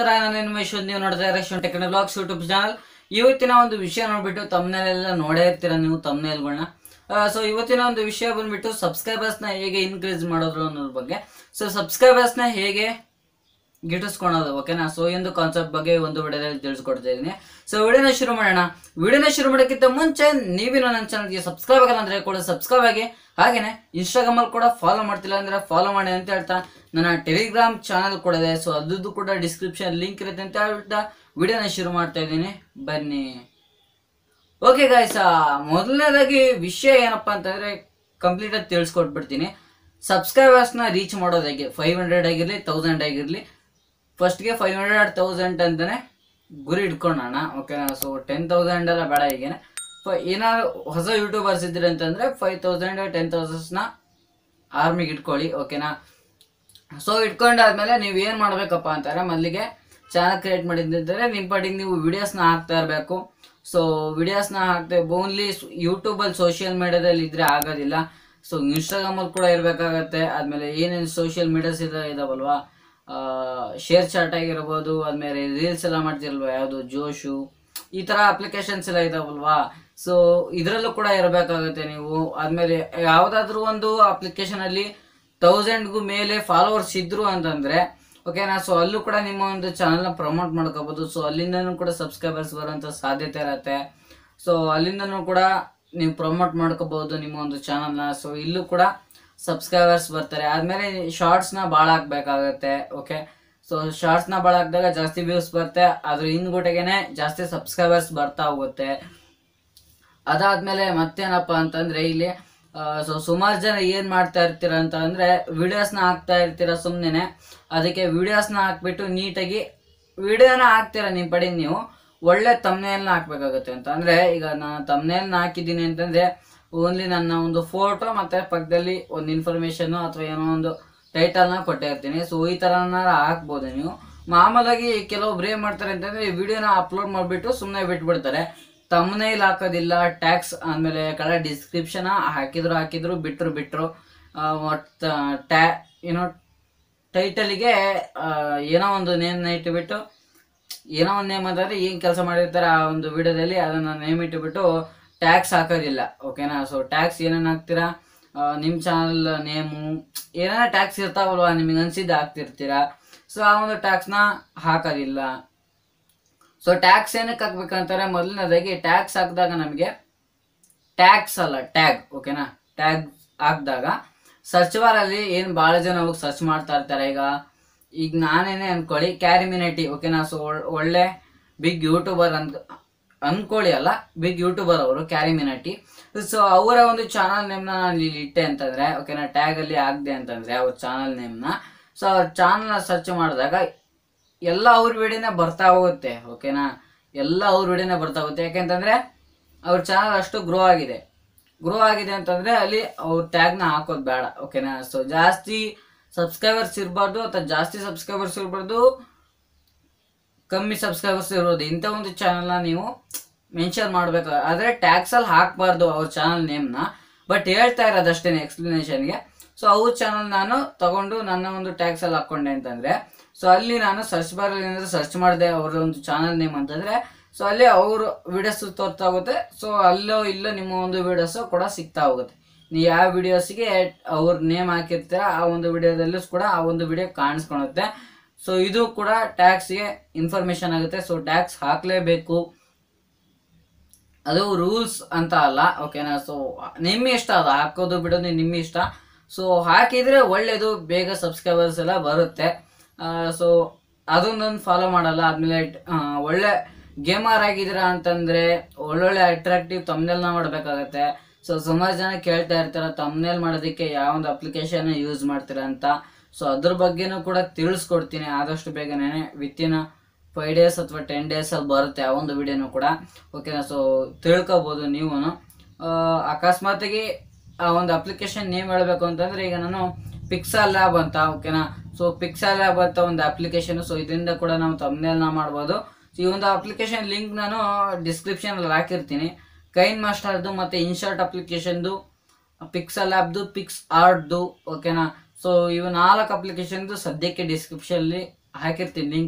ನಮಸ್ಕಾರ, ನಾನು ಮಹೇಶ್ವರ್. ನೀವು ನೋಡ್ತಾ ಇರೋ ಟೆಕ್ನ ಬ್ಲಾಗ್ಸ್ ಯೂಟ್ಯೂಬ್ ಚಾನಲ್. ಇವತ್ತಿನ ಒಂದು ವಿಷಯ ನೋಡ್ಬಿಟ್ಟು ತಮ್ಮನೆಲ್ಲ ನೋಡೇ ಇರ್ತೀರ ನೀವು ತಮ್ಮನೇಲ್ಗಳನ್ನ. ಸೊ ಇವತ್ತಿನ ಒಂದು ವಿಷಯ ಬಂದ್ಬಿಟ್ಟು ಸಬ್ಸ್ಕ್ರೈಬರ್ಸ್ನ ಹೇಗೆ ಇನ್ಕ್ರೀಸ್ ಮಾಡೋದು ಅನ್ನೋದ್ರ ಬಗ್ಗೆ. ಸೊ ಸಬ್ಸ್ಕ್ರೈಬರ್ಸ್ನ ಹೇಗೆ ಗಿಟ್ಟಿಸ್ಕೊಳೋದು, ಓಕೆನಾ. ಸೊ ಈ ಒಂದು ಕಾನ್ಸೆಪ್ಟ್ ಬಗ್ಗೆ ಒಂದು ವಿಡಿಯೋದಲ್ಲಿ ತಿಳಿಸ್ಕೊಡ್ತಾ ಇದ್ದೀನಿ. ಸೊ ವಿಡಿಯೋನ ಶುರು ಮಾಡೋಣ. ವಿಡಿಯೋನ ಶುರು ಮಾಡೋಕ್ಕಿಂತ ಮುಂಚೆ ನೀವಿನ ನನ್ನ ಚಾನಲ್ಗೆ ಸಬ್ಸ್ಕ್ರೈಬ್ ಆಗಲ್ಲ ಅಂದ್ರೆ ಕೂಡ ಸಬ್ಸ್ಕ್ರೈಬ್ ಆಗಿ, ಹಾಗೇನೆ ಇನ್ಸ್ಟಾಗ್ರಾಮ್ ಅಲ್ಲಿ ಕೂಡ ಫಾಲೋ ಮಾಡ್ತಿಲ್ಲ ಅಂದ್ರೆ ಫಾಲೋ ಮಾಡಿ ಅಂತ ಹೇಳ್ತಾ, ನನ್ನ ಟೆಲಿಗ್ರಾಮ್ ಚಾನಲ್ ಕೂಡ ಇದೆ. ಸೊ ಅದ್ರದ್ದು ಕೂಡ ಡಿಸ್ಕ್ರಿಪ್ಷನ್ ಲಿಂಕ್ ಇರುತ್ತೆ ಅಂತ ಹೇಳ್ತಾ ವಿಡಿಯೋನ ಶುರು ಮಾಡ್ತಾ ಇದ್ದೀನಿ, ಬನ್ನಿ. ಓಕೆ ಗಾಯ್ಸ್, ಮೊದಲನೇದಾಗಿ ವಿಷಯ ಏನಪ್ಪಾ ಅಂತಂದ್ರೆ ಕಂಪ್ಲೀಟ್ ಆಗಿ ತಿಳಿಸ್ಕೊಟ್ಬಿಡ್ತೀನಿ. ಸಬ್ಸ್ಕ್ರೈಬರ್ಸ್ನ ರೀಚ್ ಮಾಡೋದು ಹೇಗೆ, 500 ಆಗಿರಲಿ 1000 ಆಗಿರಲಿ. ಫಸ್ಟ್ಗೆ 500 1000 ಅಂತಾನೆ ಗುರಿ ಇಟ್ಕೊಳ್ಳೋಣ, ಓಕೆನಾ. ಸೊ 10,000 ಎಲ್ಲ ಬೇಡ. ಈಗೇನೆ ಏನಾದ್ರು ಹೊಸ ಯೂಟ್ಯೂಬರ್ಸ್ ಇದ್ರಿ ಅಂತಂದ್ರೆ 5,000 10,000ನ ಆರ್ಮಿಗೆ ಇಟ್ಕೊಳ್ಳಿ, ಓಕೆನಾ. ಸೊ ಇಟ್ಕೊಂಡಾದ್ಮೇಲೆ ನೀವು ಏನು ಮಾಡ್ಬೇಕಪ್ಪ ಅಂತಾರೆ, ಮೊದಲಿಗೆ ಚಾನಲ್ ಕ್ರಿಯೇಟ್ ಮಾಡಿದ್ದರೆ ನಿಮ್ಮ ಪಾಟಿಗೆ ನೀವು ವಿಡಿಯೋಸ್ನ ಹಾಕ್ತಾ ಇರಬೇಕು. ಸೊ ವಿಡಿಯೋಸ್ನ ಹಾಕ್ತೇವೆ ಓನ್ಲಿ ಯೂಟ್ಯೂಬಲ್ಲಿ, ಸೋಷಿಯಲ್ ಮೀಡಿಯಾದಲ್ಲಿ ಇದ್ರೆ ಆಗೋದಿಲ್ಲ. ಸೊ ಇನ್ಸ್ಟಾಗ್ರಾಮಲ್ಲಿ ಕೂಡ ಇರಬೇಕಾಗತ್ತೆ. ಆದಮೇಲೆ ಏನೇನು ಸೋಷಿಯಲ್ ಮೀಡಿಯಾಸ್ ಇದಾವಲ್ವಾ, ಶೇರ್ ಚಾಟ್ ಆಗಿರ್ಬೋದು, ಆದಮೇಲೆ ರೀಲ್ಸ್ ಎಲ್ಲ ಮಾಡ್ತಿರಲ್ವ, ಯಾವುದು ಜೋಶು, ಈ ಥರ ಅಪ್ಲಿಕೇಶನ್ಸ್ ಎಲ್ಲ ಇದಾವಲ್ವಾ. ಸೊ ಇದರಲ್ಲೂ ಕೂಡ ಇರಬೇಕಾಗುತ್ತೆ ನೀವು. ಆದಮೇಲೆ ಯಾವುದಾದ್ರೂ ಒಂದು ಅಪ್ಲಿಕೇಶನಲ್ಲಿ 1000ಗೂ ಮೇಲೆ ಫಾಲೋವರ್ಸ್ ಇದ್ರು ಅಂತಂದರೆ, ಓಕೆನಾ. ಸೊ ಅಲ್ಲೂ ಕೂಡ ನಿಮ್ಮ ಒಂದು ಚಾನಲ್ನ ಪ್ರಮೋಟ್ ಮಾಡ್ಕೋಬೋದು. ಸೊ ಅಲ್ಲಿಂದನೂ ಕೂಡ ಸಬ್ಸ್ಕ್ರೈಬರ್ಸ್ ಬರೋಂಥ ಸಾಧ್ಯತೆ ಇರತ್ತೆ. ಸೊ ಅಲ್ಲಿಂದನೂ ಕೂಡ ನೀವು ಪ್ರಮೋಟ್ ಮಾಡ್ಕೋಬಹುದು ನಿಮ್ಮ ಒಂದು ಚಾನಲ್ನ. ಸೊ ಇಲ್ಲೂ ಕೂಡ ಸಬ್ಸ್ಕ್ರೈಬರ್ಸ್ ಬರ್ತಾರೆ. ಆದಮೇಲೆ ಶಾರ್ಟ್ಸ್ನ ಭಾಳ ಹಾಕ್ಬೇಕಾಗತ್ತೆ, ಓಕೆ. ಸೊ ಶಾರ್ಟ್ಸ್ನ ಭಾಳ ಹಾಕಿದಾಗ ಜಾಸ್ತಿ ವ್ಯೂಸ್ ಬರುತ್ತೆ, ಅದ್ರ ಹಿಂದ್ಗುಟೆಗೆ ಜಾಸ್ತಿ ಸಬ್ಸ್ಕ್ರೈಬರ್ಸ್ ಬರ್ತಾ ಹೋಗುತ್ತೆ. ಅದಾದ್ಮೇಲೆ ಮತ್ತೇನಪ್ಪ ಅಂತಂದ್ರೆ ಇಲ್ಲಿ ಸೊ ಸುಮಾರು ಜನ ಏನ್ ಮಾಡ್ತಾ ಇರ್ತೀರ ಅಂತ ಅಂದ್ರೆ, ವಿಡಿಯೋಸ್ನ ಹಾಕ್ತಾ ಇರ್ತೀರ ಸುಮ್ಮನೆ. ಅದಕ್ಕೆ ವಿಡಿಯೋಸ್ನ ಹಾಕ್ಬಿಟ್ಟು ನೀಟಾಗಿ ವಿಡಿಯೋನ ಹಾಕ್ತೀರ ನಿಮ್ಮ ಪಡೆಗೆ ನೀವು, ಒಳ್ಳೆ ತಮ್ನೇಲ್ನ ಹಾಕ್ಬೇಕಾಗುತ್ತೆ ಅಂತ. ಅಂದ್ರೆ ಈಗ ನಾನು ತಮ್ನೇಲ್ನ ಹಾಕಿದ್ದೀನಿ ಅಂತಂದ್ರೆ ಓನ್ಲಿ ನನ್ನ ಒಂದು ಫೋಟೋ ಮತ್ತೆ ಪಕ್ಕದಲ್ಲಿ ಒಂದು ಇನ್ಫಾರ್ಮೇಶನ್ ಅಥವಾ ಏನೋ ಒಂದು ಟೈಟಲ್ನ ಕೊಟ್ಟೇ ಇರ್ತೀನಿ. ಸೊ ಈ ಥರನ ಹಾಕ್ಬೋದು ನೀವು. ಮಾಮೂಲಾಗಿ ಕೆಲವೊಬ್ರು ಏನು ಮಾಡ್ತಾರೆ ಅಂತಂದ್ರೆ, ಈ ವಿಡಿಯೋನ ಅಪ್ಲೋಡ್ ಮಾಡಿಬಿಟ್ಟು ಸುಮ್ಮನೆ ಬಿಟ್ಬಿಡ್ತಾರೆ. ತಮ್ನೇಲ್ ಹಾಕೋದಿಲ್ಲ, ಟ್ಯಾಕ್ಸ್ ಆದಮೇಲೆ ಕಡೆ ಡಿಸ್ಕ್ರಿಪ್ಷನ್ ಹಾಕಿದ್ರು ಬಿಟ್ಟರು ಏನೋ ಟೈಟಲಿಗೆ ಏನೋ ಒಂದು ನೇಮ್ ಇಟ್ಟುಬಿಟ್ಟು, ಏನೋ ಒಂದು ನೇಮ್ ಅಂತಂದರೆ ಏನು ಕೆಲಸ ಮಾಡಿರ್ತಾರೆ ಆ ಒಂದು ವಿಡಿಯೋದಲ್ಲಿ ಅದನ್ನು ನೇಮ್ ಇಟ್ಟುಬಿಟ್ಟು ಟ್ಯಾಕ್ಸ್ ಹಾಕೋದಿಲ್ಲ, ಓಕೆನಾ. ಸೊ ಟ್ಯಾಕ್ಸ್ ಏನೇನು ಹಾಕ್ತೀರಾ, ನಿಮ್ಮ ಚಾನಲ್ ನೇಮು ಏನೇನೋ ಟ್ಯಾಕ್ಸ್ ಇರ್ತಾವಲ್ವ, ನಿಮಗೆ ಅನ್ಸಿದ್ದು ಹಾಕ್ತಿರ್ತೀರಾ. ಸೊ ಆ ಒಂದು ಟ್ಯಾಕ್ಸ್ನ ಹಾಕೋದಿಲ್ಲ. ಸೊ ಟ್ಯಾಕ್ಸ್ ಏನಕ್ಕೆ ಹಾಕ್ಬೇಕಂತಾರೆ, ಮೊದಲನೇದಾಗಿ ಟ್ಯಾಕ್ಸ್ ಹಾಕಿದಾಗ ನಮಗೆ ಟ್ಯಾಕ್ಸ್ ಅಲ್ಲ ಟ್ಯಾಗ್, ಓಕೆನಾ. ಟ್ಯಾಗ್ ಹಾಕಿದಾಗ ಸರ್ಚ್ ಬಾರಲ್ಲಿ ಏನು ಭಾಳ ಜನ ಹೋಗಿ ಸರ್ಚ್ ಮಾಡ್ತಾ ಇರ್ತಾರೆ. ಈಗ ನಾನೇನೇ ಅನ್ಕೊಳ್ಳಿ, ಕ್ಯಾರಿಮಿನಿಟಿ, ಓಕೆನಾ. ಸೊ ಒಳ್ಳೆ ಬಿಗ್ ಯೂಟ್ಯೂಬರ್ ಅನ್ಕೊಳ್ಳಿ, ಅಲ್ಲ ಬಿಗ್ ಯೂಟ್ಯೂಬರ್ ಅವರು ಕ್ಯಾರಿಮಿನಿಟಿ. ಸೊ ಅವರ ಒಂದು ಚಾನಲ್ ನೇಮ್ನ ನಾನು ಇಲ್ಲಿ ಇಟ್ಟೆ ಅಂತಂದ್ರೆ, ಓಕೆನಾ, ಟ್ಯಾಗಲ್ಲಿ ಹಾಕ್ದೆ ಅಂತಂದ್ರೆ ಅವ್ರ ಚಾನಲ್ ನೇಮ್ನ. ಸೊ ಅವ್ರ ಚಾನಲ್ನ ಸರ್ಚ್ ಮಾಡಿದಾಗ ಎಲ್ಲ ಅವ್ರ ವಿಡಿಯೋನೇ ಬರ್ತಾ ಹೋಗುತ್ತೆ, ಓಕೆನಾ. ಎಲ್ಲ ಅವ್ರ ವಿಡಿಯೋನೇ ಬರ್ತಾ ಹೋಗುತ್ತೆ. ಯಾಕೆಂತಂದ್ರೆ ಅವ್ರ ಚಾನಲ್ ಅಷ್ಟು ಗ್ರೋ ಆಗಿದೆ ಅಂತಂದ್ರೆ ಅಲ್ಲಿ ಅವ್ರ ಟ್ಯಾಗ್ನ ಹಾಕೋದು ಬೇಡ, ಓಕೆನಾ. ಸೊ ಜಾಸ್ತಿ ಸಬ್ಸ್ಕ್ರೈಬರ್ಸ್ ಇರಬಾರ್ದು ಅಥವಾ ಜಾಸ್ತಿ ಸಬ್ಸ್ಕ್ರೈಬರ್ಸ್ ಇರಬಾರ್ದು, ಕಮ್ಮಿ ಸಬ್ಸ್ಕ್ರೈಬರ್ಸ್ ಇರೋದು, ಇಂಥ ಒಂದು ಚಾನಲ್ನ ನೀವು ಮೆನ್ಷನ್ ಮಾಡ್ಬೇಕು. ಆದರೆ ಟ್ಯಾಕ್ಸಲ್ಲಿ ಹಾಕಬಾರ್ದು ಅವ್ರ ಚಾನಲ್ ನೇಮ್ನ. ಬಟ್ ಹೇಳ್ತಾ ಇರೋದಷ್ಟೇ ಎಕ್ಸ್ಪ್ಲನೇಷನ್ಗೆ. ಸೊ ಅವ್ರ ಚಾನಲ್ ನಾನು ತಗೊಂಡು ನನ್ನ ಒಂದು ಟ್ಯಾಕ್ಸಲ್ಲಿ ಹಾಕ್ಕೊಂಡೆ ಅಂತಂದರೆ, ಸೊ ಅಲ್ಲಿ ನಾನು ಸರ್ಚ್ ಬಾರಲ್ಲಿ ಏನಾದರೂ ಸರ್ಚ್ ಮಾಡಿದೆ ಅವ್ರ ಒಂದು ಚಾನಲ್ ನೇಮ್ ಅಂತಂದರೆ, ಸೊ ಅಲ್ಲಿ ಅವ್ರ ವಿಡಿಯೋಸ್ ತೋರ್ತಾ ಹೋಗುತ್ತೆ. ಸೊ ಅಲ್ಲೋ ಇಲ್ಲೋ ನಿಮ್ಮ ಒಂದು ವಿಡಿಯೋಸು ಕೂಡ ಸಿಗ್ತಾ ಹೋಗುತ್ತೆ. ನೀವು ಯಾವ ವಿಡಿಯೋಸ್ಗೆ ಅವ್ರ ನೇಮ್ ಹಾಕಿರ್ತೀರ ಆ ಒಂದು ವಿಡಿಯೋದಲ್ಲೂ ಕೂಡ ಆ ಒಂದು ವಿಡಿಯೋ ಕಾಣಿಸ್ಕೊಳುತ್ತೆ. ಸೊ ಇದು ಕೂಡ ಟ್ಯಾಕ್ಸ್ಗೆ ಇನ್ಫಾರ್ಮೇಶನ್ ಆಗುತ್ತೆ. ಸೊ ಟ್ಯಾಕ್ಸ್ ಹಾಕಲೇಬೇಕು, ಅದು ರೂಲ್ಸ್ ಅಂತ ಅಲ್ಲ, ಓಕೆನಾ. ಸೊ ನಿಮ್ಮ ಇಷ್ಟ, ಅದು ಹಾಕೋದು ಬಿಡೋದು ನಿಮ್ಮ ಇಷ್ಟ. ಸೊ ಹಾಕಿದರೆ ಒಳ್ಳೇದು, ಬೇಗ ಸಬ್ಸ್ಕ್ರೈಬರ್ಸ್ ಎಲ್ಲ ಬರುತ್ತೆ. ಸೊ ಅದೊಂದೊಂದು ಫಾಲೋ ಮಾಡಲ್ಲ. ಆದಮೇಲೆ ಒಳ್ಳೆ ಗೇಮರ್ ಆಗಿದ್ದೀರಾ ಅಂತಂದರೆ ಒಳ್ಳೊಳ್ಳೆ ಅಟ್ರಾಕ್ಟಿವ್ ತಮ್ನೇಲ್ನ ಮಾಡಬೇಕಾಗತ್ತೆ. ಸೊ ಸುಮಾರು ಜನ ಕೇಳ್ತಾ ಇರ್ತಾರೆ ತಮ್ನೇಲ್ ಮಾಡೋದಕ್ಕೆ ಯಾವ ಒಂದು ಅಪ್ಲಿಕೇಶನ್ ಯೂಸ್ ಮಾಡ್ತೀರಾ ಅಂತ. ಸೊ ಅದ್ರ ಬಗ್ಗೆನೂ ಕೂಡ ತಿಳಿಸ್ಕೊಡ್ತೀನಿ ಆದಷ್ಟು ಬೇಗನೆ. ವಿತಿನ್ 5 days ಅಥವಾ 10 days ಅಲ್ಲಿ ಬರುತ್ತೆ ಆ ಒಂದು ವಿಡಿಯೋನು ಕೂಡ, ಓಕೆನಾ. ಸೊ ತಿಳ್ಕೊಬೋದು ನೀವು. ಅಕಸ್ಮಾತಾಗಿ ಆ ಒಂದು ಅಪ್ಲಿಕೇಶನ್ ನೇಮ್ ಹೇಳಬೇಕು ಅಂತಂದರೆ, ಈಗ ನಾನು ಪಿಕ್ಸಲ್ ಲ್ಯಾಬ್ ಅಂತ, ಓಕೆನಾ. ಸೊ ಪಿಕ್ಸಲ್ ಲ್ಯಾಬ್ ಅಂತ ಒಂದು ಅಪ್ಲಿಕೇಶನ್. ಸೊ ಇದರಿಂದ ಕೂಡ ನಾವು ತಮ್ನೇಲ್ನ ಮಾಡ್ಬೋದು. ಈ ಒಂದು ಅಪ್ಲಿಕೇಶನ್ ಲಿಂಕ್ ನಾನು ಡಿಸ್ಕ್ರಿಪ್ಷನಲ್ಲಿ ಹಾಕಿರ್ತೀನಿ. ಕೈನ್ ಮಾಸ್ಟರ್ದು ಮತ್ತು ಇನ್ಶರ್ಟ್ ಅಪ್ಲಿಕೇಶನ್ದು, ಪಿಕ್ಸಲ್ ಲ್ಯಾಬ್ದು, ಪಿಕ್ಸ್ ಆರ್ಟ್ದು, ಓಕೆನಾ. ಸೊ ಇವು 4 ಅಪ್ಲಿಕೇಶನ್ದು ಸದ್ಯಕ್ಕೆ ಡಿಸ್ಕ್ರಿಪ್ಷನ್ಲಿ ಹಾಕಿರ್ತೀನಿ ಲಿಂಕು.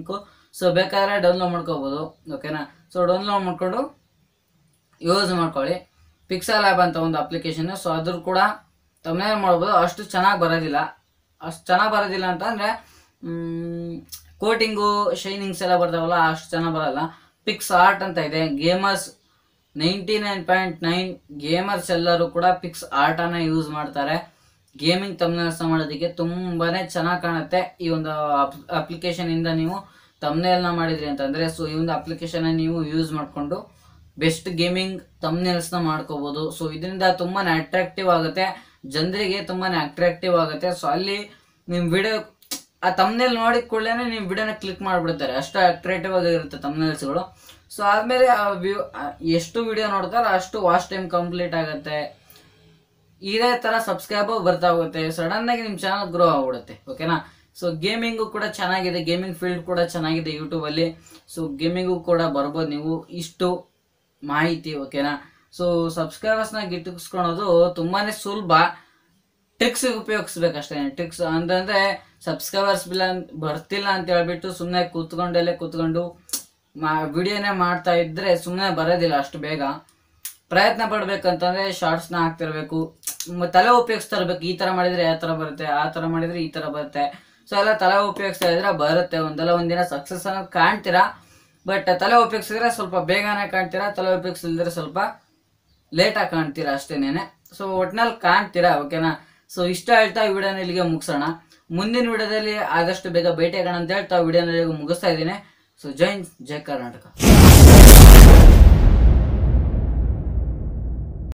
ಸೊ ಬೇಕಾದ್ರೆ ಡೌನ್ಲೋಡ್ ಮಾಡ್ಕೋಬೋದು, ಓಕೆನಾ. ಸೊ ಡೌನ್ಲೋಡ್ ಮಾಡ್ಕೊಂಡು ಯೂಸ್ ಮಾಡ್ಕೊಳ್ಳಿ. ಪಿಕ್ಸೆಲ್ ಲ್ಯಾಬ್ ಅಂತ ಒಂದು ಅಪ್ಲಿಕೇಶನ್. ಸೊ ಅದ್ರ ಕೂಡ ತಮ್ಮನೇಲಿ ಮಾಡ್ಬೋದು. ಅಷ್ಟು ಚೆನ್ನಾಗಿ ಬರೋದಿಲ್ಲ ಅಂತ ಅಂದರೆ ಕೋಟಿಂಗು ಶೈನಿಂಗ್ಸ್ ಎಲ್ಲ ಬರ್ತಾವಲ್ಲ, ಅಷ್ಟು ಚೆನ್ನಾಗಿ ಬರಲ್ಲ. ಪಿಕ್ಸ್ ಆರ್ಟ್ ಅಂತ ಇದೆ. ಗೇಮರ್ಸ್ 99.9 ಗೇಮರ್ಸ್ ಎಲ್ಲರೂ ಕೂಡ ಪಿಕ್ಸ್ ಆರ್ಟನ್ನು ಯೂಸ್ ಮಾಡ್ತಾರೆ. ಗೇಮಿಂಗ್ ತಮ್ನೇಲ್ಸ್ ಮಾಡೋದಕ್ಕೆ ತುಂಬಾನೇ ಚೆನ್ನಾಗಿ ಕಾಣುತ್ತೆ. ಈ ಒಂದು ಅಪ್ಲಿಕೇಶನ್ ಇಂದ ನೀವು ತಮ್ನೇಲ್ನ ಮಾಡಿದ್ರಿ ಅಂತಂದ್ರೆ, ಸೊ ಈ ಒಂದು ಅಪ್ಲಿಕೇಶನ್ ನೀವು ಯೂಸ್ ಮಾಡಿಕೊಂಡು ಬೆಸ್ಟ್ ಗೇಮಿಂಗ್ ತಮ್ನೇಲ್ಸ್ನ ಮಾಡ್ಕೋಬಹುದು. ಸೊ ಇದರಿಂದ ತುಂಬಾನೇ ಅಟ್ರಾಕ್ಟಿವ್ ಆಗುತ್ತೆ, ಜನರಿಗೆ ತುಂಬಾನೇ ಅಟ್ರಾಕ್ಟಿವ್ ಆಗುತ್ತೆ. ಸೊ ಅಲ್ಲಿ ನಿಮ್ ವಿಡಿಯೋ ಆ ತಮ್ನೇಲ್ ನೋಡಿದ ಕೂಡಲೇ ನೀವು ವಿಡಿಯೋನ ಕ್ಲಿಕ್ ಮಾಡಿಬಿಡ್ತಾರೆ, ಅಷ್ಟು ಅಟ್ರಾಕ್ಟಿವ್ ಆಗಿರುತ್ತೆ ತಮ್ನೇಲ್ಸ್ಗಳು. ಸೊ ಆದ್ಮೇಲೆ ಎಷ್ಟು ವಿಡಿಯೋ ನೋಡ್ತಾರೆ ಅಷ್ಟು ವಾಚ್ ಟೈಮ್ ಕಂಪ್ಲೀಟ್ ಆಗುತ್ತೆ. ಇದೇ ತರ ಸಬ್ಸ್ಕ್ರೈಬರ್ ಬರ್ತಾ ಹೋಗುತ್ತೆ. ಸಡನ್ ಆಗಿ ನಿಮ್ ಚಾನಲ್ ಗ್ರೋ ಆಗ್ಬಿಡುತ್ತೆ, ಓಕೆನಾ. ಸೊ ಗೇಮಿಂಗು ಕೂಡ ಚೆನ್ನಾಗಿದೆ, ಗೇಮಿಂಗ್ ಫೀಲ್ಡ್ ಕೂಡ ಚೆನ್ನಾಗಿದೆ ಯೂಟ್ಯೂಬ್ ಅಲ್ಲಿ. ಸೊ ಗೇಮಿಂಗು ಕೂಡ ಬರ್ಬೋದು ನೀವು. ಇಷ್ಟು ಮಾಹಿತಿ, ಓಕೆನಾ. ಸೊ ಸಬ್ಸ್ಕ್ರೈಬರ್ಸ್ನ ಗಿಟ್ಟಿಸ್ಕೊಳೋದು ತುಂಬಾನೇ ಸುಲಭ. ಟ್ರಿಕ್ಸ್ ಉಪಯೋಗಿಸ್ಬೇಕಷ್ಟೇ. ಟ್ರಿಕ್ಸ್ ಅಂತಂದ್ರೆ ಸಬ್ಸ್ಕ್ರೈಬರ್ಸ್ ಬರ್ತಿಲ್ಲ ಅಂತ ಹೇಳ್ಬಿಟ್ಟು ಸುಮ್ಮನೆ ಕೂತ್ಕೊಂಡು ವಿಡಿಯೋನೇ ಮಾಡ್ತಾ ಇದ್ರೆ ಸುಮ್ಮನೆ ಬರೋದಿಲ್ಲ ಅಷ್ಟು ಬೇಗ. ಪ್ರಯತ್ನ ಪಡ್ಬೇಕಂತಂದ್ರೆ ಶಾರ್ಟ್ಸ್ನ ಹಾಕ್ತಿರ್ಬೇಕು, ತಲೆ ಉಪಯೋಗಿಸ್ತಾ ಇರ್ಬೇಕು. ಈ ತರ ಮಾಡಿದ್ರೆ ಯಾವ ತರ ಬರುತ್ತೆ, ಆ ತರ ಮಾಡಿದ್ರೆ ಈ ತರ ಬರುತ್ತೆ. ಸೊ ಎಲ್ಲ ತಲೆ ಉಪಯೋಗಿಸ್ತಾ ಇದ್ರೆ ಬರುತ್ತೆ, ಒಂದಲ್ಲ ಒಂದಿನ ಸಕ್ಸಸ್ ಅನ್ನೋದು ಕಾಣ್ತೀರಾ. ಬಟ್ ತಲೆ ಉಪಯೋಗಿಸಿದ್ರೆ ಸ್ವಲ್ಪ ಬೇಗನೆ ಕಾಣ್ತೀರಾ, ತಲೆ ಉಪಯೋಗಿಸಿದ್ರೆ ಸ್ವಲ್ಪ ಲೇಟಾಗಿ ಕಾಣ್ತೀರಾ ಅಷ್ಟೇನೇನೆ. ಸೊ ಒಟ್ನಲ್ಲಿ ಕಾಣ್ತೀರಾ, ಓಕೆನಾ. ಸೊ ಇಷ್ಟ ಹೇಳ್ತಾ ಈ ವಿಡಿಯೋನ ಇಲ್ಲಿಗೆ ಮುಗಿಸೋಣ. ಮುಂದಿನ ವಿಡಿಯೋದಲ್ಲಿ ಆದಷ್ಟು ಬೇಗ ಭೇಟಿಯಾಗೋಣ ಅಂತ ಹೇಳ್ತಾ ವಿಡಿಯೋನ ಮುಗಿಸ್ತಾ ಇದ್ದೀನಿ. ಸೊ ಜೈ ಕರ್ನಾಟಕ.